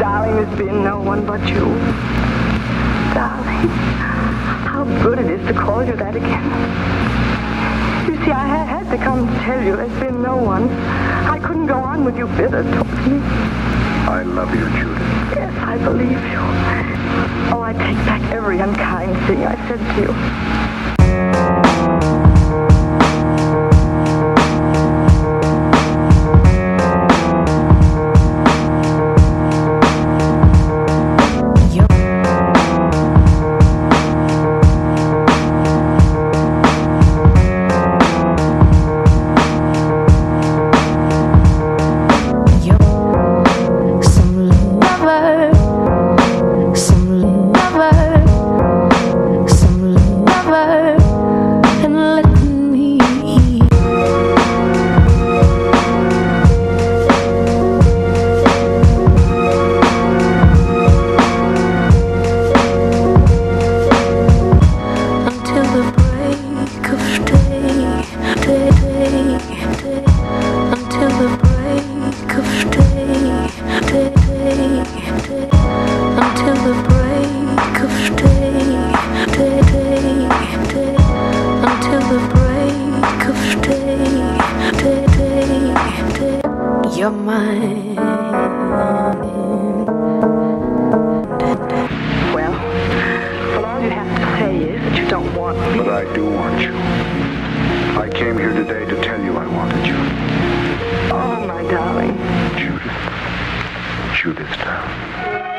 Darling, there's been no one but you. Darling, how good it is to call you that again. You see, I had to come and tell you there's been no one. I couldn't go on with you bitter towards me. I love you, Judith. Yes, I believe you. Oh, I take back every unkind thing I said to you. You're mine. Well, all you have to say is that you don't want me. But I do want you. I came here today to tell you I wanted you. Oh, my darling. Judith. Judith, darling.